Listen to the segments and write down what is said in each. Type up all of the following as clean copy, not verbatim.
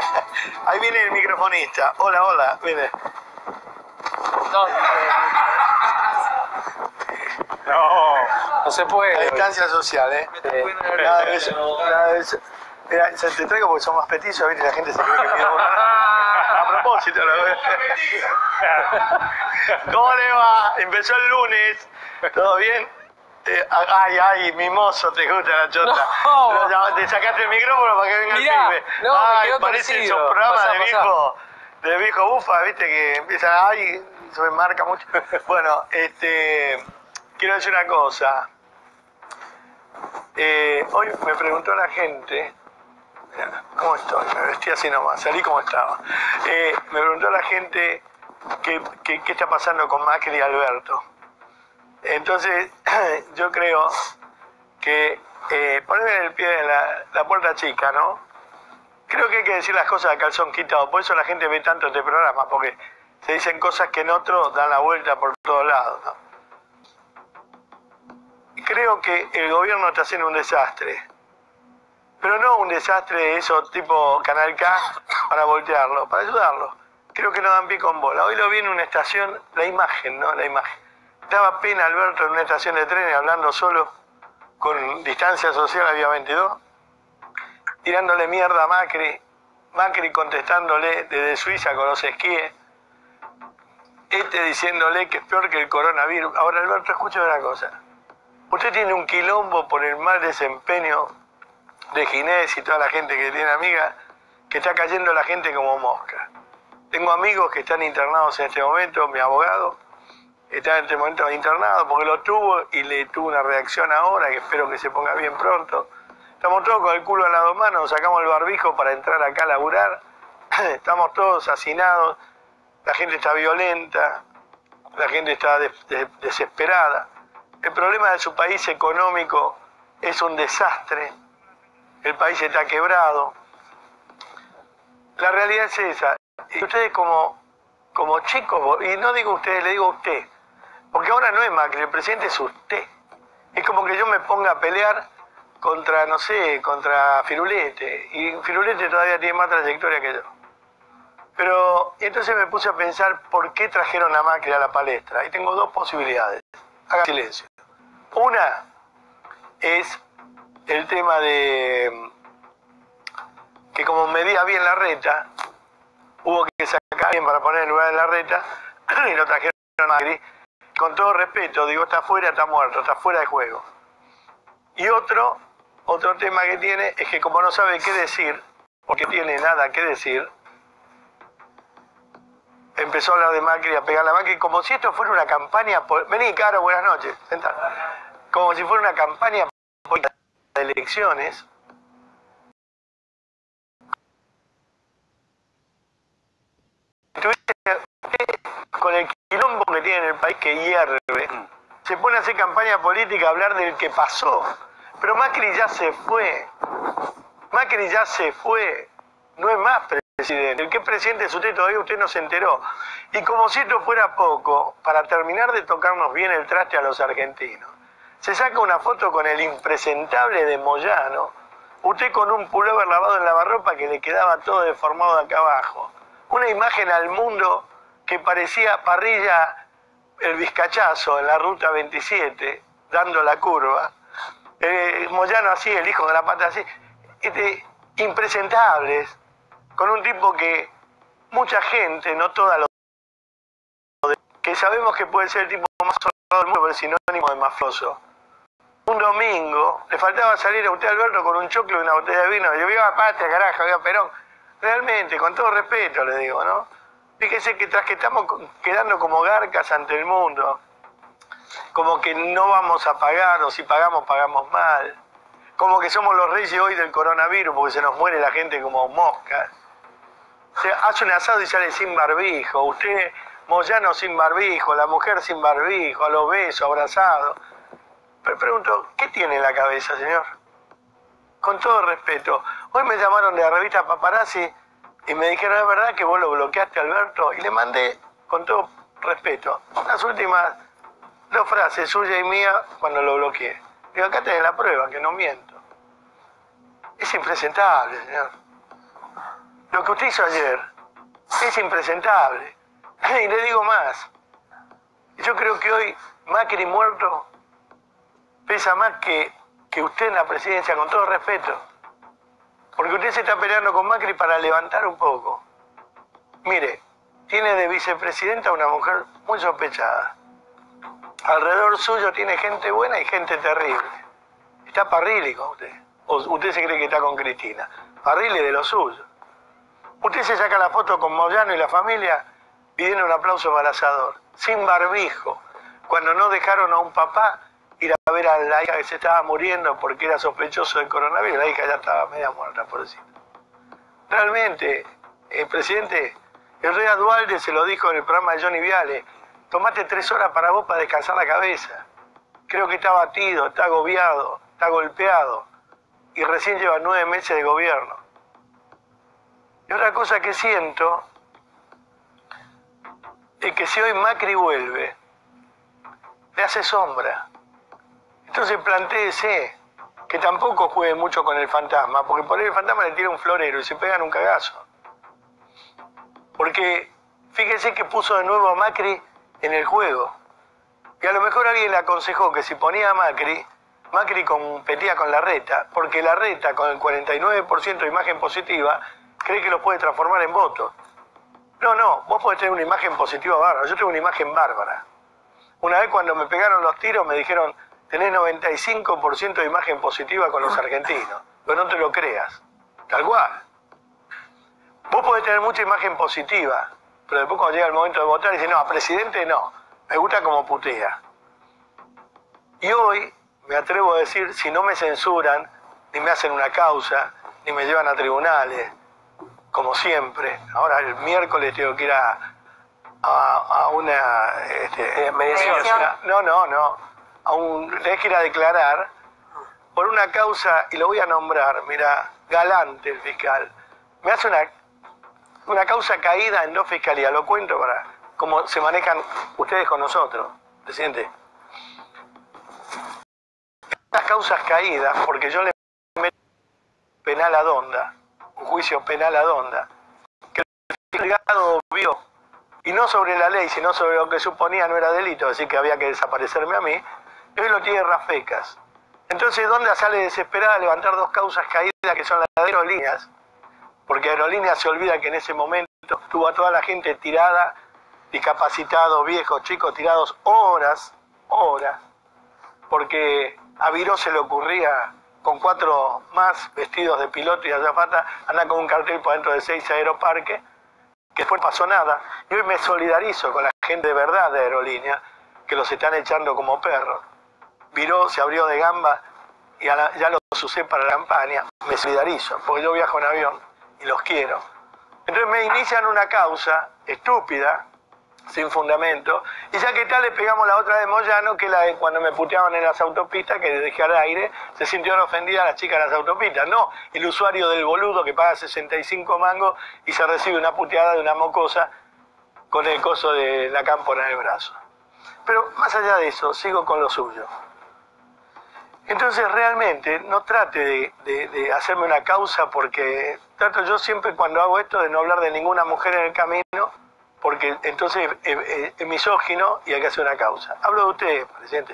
Ahí viene el microfonista. Hola, hola, viene. No se puede. La distancia social, ¿eh? Nada de eso, nada de eso. Mira, te traigo porque son más petizos, ¿viste? La gente se cree que mide uno. A propósito, ¿cómo le va? Empezó el lunes. ¿Todo bien? Ay, mimoso, te gusta la chota. No. Te sacaste el micrófono para que venga Mirá, el pibe. no, me Ay, quedó parece torcido. esos programas Pasá, de viejo bufa, ¿viste? Que empiezan, ay, se me marca mucho. Bueno, quiero decir una cosa. Hoy me preguntó la gente, ¿cómo estoy? Me vestí así nomás, salí como estaba. Me preguntó la gente qué está pasando con Macri y Alberto. Entonces, yo creo que ponerme en el pie de la puerta chica, ¿no? Creo que hay que decir las cosas a calzón quitado, por eso la gente ve tanto este programa, porque se dicen cosas que en otros dan la vuelta por todos lados, ¿no? Creo que el gobierno está haciendo un desastre, pero no un desastre de eso tipo Canal K para voltearlo, para ayudarlo. Creo que no dan pie con bola. Hoy lo vi en una estación, la imagen, ¿no? La imagen. Daba pena Alberto en una estación de trenes hablando solo, con distancia social había 22, tirándole mierda a Macri, Macri contestándole desde Suiza con los esquíes, diciéndole que es peor que el coronavirus. Ahora Alberto, escucha una cosa. Usted tiene un quilombo por el mal desempeño de Ginés y toda la gente que tiene amiga, que está cayendo la gente como mosca. Tengo amigos que están internados en este momento, mi abogado está en este momento internado porque lo tuvo y le tuvo una reacción ahora, que espero que se ponga bien pronto. Estamos todos con el culo al lado mano, nos sacamos el barbijo para entrar acá a laburar, estamos todos hacinados, la gente está violenta, la gente está desesperada. El problema de su país económico es un desastre. El país está quebrado. La realidad es esa. Y ustedes como chicos, y no digo ustedes, le digo a usted, porque ahora no es Macri, el presidente es usted. Es como que yo me ponga a pelear contra, no sé, contra Firulete. Y Firulete todavía tiene más trayectoria que yo. Pero entonces me puse a pensar por qué trajeron a Macri a la palestra. Y tengo dos posibilidades. Haga silencio. Una es el tema de que como medía bien la reta, hubo que sacar a alguien para poner en lugar de la reta y lo trajeron a Macri. Con todo respeto, digo, está fuera, está muerto, está fuera de juego. Y otro tema que tiene es que como no sabe qué decir, porque tiene nada que decir, empezó a hablar de Macri, a pegarle a Macri, como si esto fuera una campaña... Vení, Caro, buenas noches, sentá. Como si fuera una campaña de elecciones. Con el quilombo que tiene en el país que hierve, se pone a hacer campaña política, a hablar del que pasó. Pero Macri ya se fue. Macri ya se fue. No es más presidente. El que es presidente es usted, todavía usted no se enteró. Y como si esto fuera poco, para terminar de tocarnos bien el traste a los argentinos, se saca una foto con el impresentable de Moyano, usted con un pullover lavado en lavarropa que le quedaba todo deformado de acá abajo. Una imagen al mundo que parecía parrilla el Vizcachazo en la ruta 27, dando la curva. Moyano así, el hijo de la pata así. Impresentables, con un tipo que mucha gente, no toda que sabemos que puede ser el tipo más honrado del mundo, pero es sinónimo de mafioso. Un domingo, le faltaba salir a usted, Alberto, con un choclo y una botella de vino. Yo viva Patria, carajo, viva Perón. Realmente, con todo respeto le digo, ¿no? Fíjese que tras que estamos quedando como garcas ante el mundo, como que no vamos a pagar, o si pagamos, pagamos mal. Como que somos los reyes hoy del coronavirus, porque se nos muere la gente como moscas. O sea, hace un asado y sale sin barbijo. Usted, Moyano sin barbijo, la mujer sin barbijo, a los besos, abrazados. Pero pregunto, ¿qué tiene en la cabeza, señor? Con todo respeto. Hoy me llamaron de la revista Paparazzi y me dijeron, ¿es verdad que vos lo bloqueaste, Alberto? Y le mandé, con todo respeto, las últimas 2 frases suyas y mías cuando lo bloqueé. Digo, acá tenés la prueba, que no miento. Es impresentable, señor. Lo que usted hizo ayer es impresentable. Y le digo más. Yo creo que hoy Macri muerto pesa más que usted en la presidencia, con todo respeto. Porque usted se está peleando con Macri para levantar un poco. Mire, tiene de vicepresidenta una mujer muy sospechada. Alrededor suyo tiene gente buena y gente terrible. Está Parrilli con usted. O usted se cree que está con Cristina. Parrilli de lo suyo. Usted se saca la foto con Moyano y la familia pidiendo un aplauso para Asador. Sin barbijo. Cuando no dejaron a un papá ir a ver a la hija que se estaba muriendo porque era sospechoso del coronavirus. La hija ya estaba media muerta, por decirlo. Realmente, el presidente, el rey Duhalde se lo dijo en el programa de Johnny Viale. Tomate 3 horas para vos para descansar la cabeza. Creo que está abatido, está agobiado, está golpeado. Y recién lleva 9 meses de gobierno. Y otra cosa que siento es que si hoy Macri vuelve, le hace sombra. Entonces plantéese que tampoco juegue mucho con el fantasma, porque por ahí el fantasma le tira un florero y se pegan un cagazo. Porque fíjese que puso de nuevo a Macri en el juego. Y a lo mejor alguien le aconsejó que si ponía a Macri, Macri competía con Larreta, porque Larreta con el 49% de imagen positiva cree que lo puede transformar en voto. No, vos podés tener una imagen positiva bárbara, yo tengo una imagen bárbara. Una vez cuando me pegaron los tiros me dijeron, tenés 95% de imagen positiva con los argentinos, pero no te lo creas, tal cual. Vos podés tener mucha imagen positiva, pero después cuando llega el momento de votar dicen, no, a presidente no, me gusta como putea. Y hoy me atrevo a decir, si no me censuran, ni me hacen una causa, ni me llevan a tribunales, como siempre, ahora el miércoles tengo que ir a una mediación. Tenés que ir a declarar por una causa, y lo voy a nombrar, mira, Galante el fiscal, me hace una causa caída en 2 fiscalías, lo cuento para cómo se manejan ustedes con nosotros, presidente. Las causas caídas, porque yo le meto penal a Donda, un juicio penal a Donda, que el delegado vio, y no sobre la ley, sino sobre lo que suponía no era delito, así que había que desaparecerme a mí, y hoy lo tiene Rafecas. Entonces Donda sale desesperada a levantar 2 causas caídas que son las de Aerolíneas, porque Aerolíneas se olvida que en ese momento tuvo a toda la gente tirada, discapacitados, viejos, chicos, tirados horas, porque a Viró se le ocurría con 4 más vestidos de piloto y azafata, andar con un cartel por dentro de 6 aeroparques, que después pasó nada. Y hoy me solidarizo con la gente de verdad de Aerolínea, que los están echando como perros. Viró se abrió de gamba y ya los usé para la campaña. Me solidarizo, porque yo viajo en avión y los quiero. Entonces me inician una causa estúpida, sin fundamento, y ya que tal le pegamos la otra de Moyano, que la de cuando me puteaban en las autopistas, que dejé al aire, se sintieron ofendidas las chicas en las autopistas, no el usuario del boludo que paga 65 mangos y se recibe una puteada de una mocosa con el coso de la cámpora en el brazo. Pero más allá de eso, sigo con lo suyo. Entonces realmente no trate de hacerme una causa, porque trato yo siempre cuando hago esto de no hablar de ninguna mujer en el camino, porque entonces es misógino y hay que hacer una causa. Hablo de usted, presidente.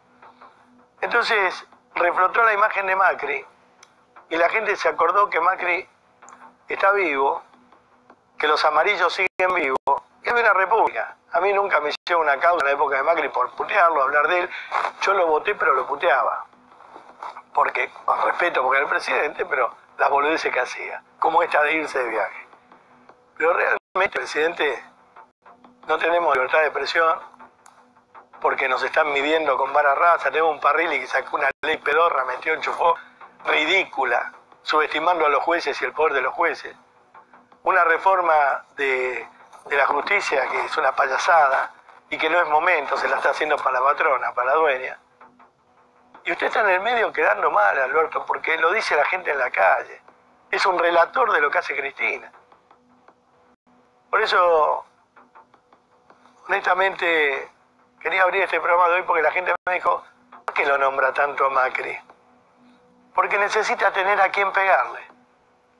Entonces reflotó la imagen de Macri y la gente se acordó que Macri está vivo, que los amarillos siguen vivos, y es una república. A mí nunca me hicieron una causa en la época de Macri por putearlo, hablar de él. Yo lo voté, pero lo puteaba. Porque, con respeto, porque era el presidente, pero las boludeces que hacía, como esta de irse de viaje. Pero realmente, presidente, no tenemos libertad de expresión porque nos están midiendo con vara raza. Tenemos un Parrilli que sacó una ley pedorra, metió, enchufó, ridícula, subestimando a los jueces y el poder de los jueces. Una reforma de la justicia que es una payasada y que no es momento, se la está haciendo para la patrona, para la dueña. Y usted está en el medio quedando mal, Alberto, porque lo dice la gente en la calle. Es un relator de lo que hace Cristina. Por eso, honestamente, quería abrir este programa de hoy porque la gente me dijo, ¿por qué lo nombra tanto a Macri? Porque necesita tener a quién pegarle. Porque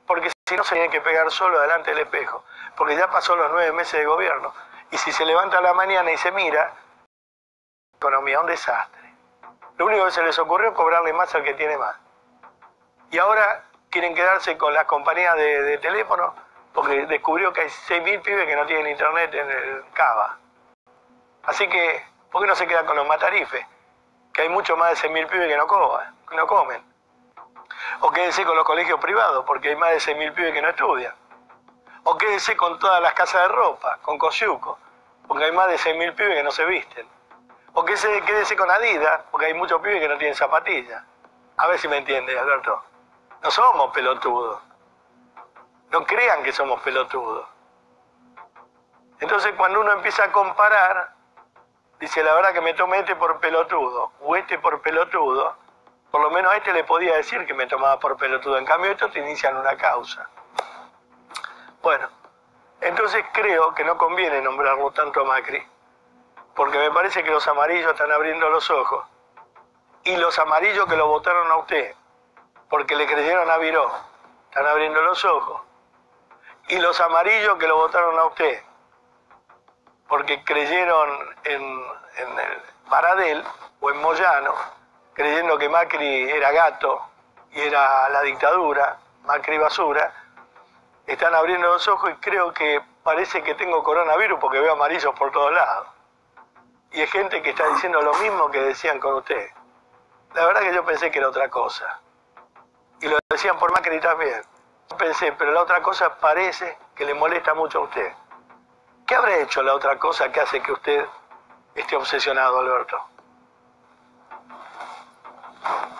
Si no, se tiene que pegar solo delante del espejo, porque ya pasó los 9 meses de gobierno. Y si se levanta a la mañana y se mira, economía, un desastre. Lo único que se les ocurrió es cobrarle más al que tiene más. Y ahora quieren quedarse con las compañías de teléfono, porque descubrió que hay 6.000 pibes que no tienen internet en el Cava. Así que, ¿por qué no se quedan con los matarifes? Que hay mucho más de 6.000 pibes que no comen. O quédense con los colegios privados, porque hay más de 6.000 pibes que no estudian. O quédense con todas las casas de ropa, con Cosiuco, porque hay más de 6.000 pibes que no se visten. O quédense con Adidas, porque hay muchos pibes que no tienen zapatillas. A ver si me entiende, Alberto. No somos pelotudos. No crean que somos pelotudos. Entonces, cuando uno empieza a comparar, dice, la verdad que me tomé este por pelotudo, o este por pelotudo, por lo menos a este le podía decir que me tomaba por pelotudo. En cambio, estos te inician una causa. Bueno, entonces creo que no conviene nombrarlo tanto a Macri, porque me parece que los amarillos están abriendo los ojos. Y los amarillos que lo votaron a usted, porque le creyeron a Viró, están abriendo los ojos. Y los amarillos que lo votaron a usted, porque creyeron en el Baradel o en Moyano, creyendo que Macri era gato y era la dictadura, Macri basura, están abriendo los ojos y creo que parece que tengo coronavirus porque veo amarillos por todos lados. Y hay gente que está diciendo lo mismo que decían con usted. La verdad que yo pensé que era otra cosa. Y lo decían por Macri también. Pensé, pero la otra cosa parece que le molesta mucho a usted. ¿Qué habrá hecho la otra cosa que hace que usted esté obsesionado, Alberto?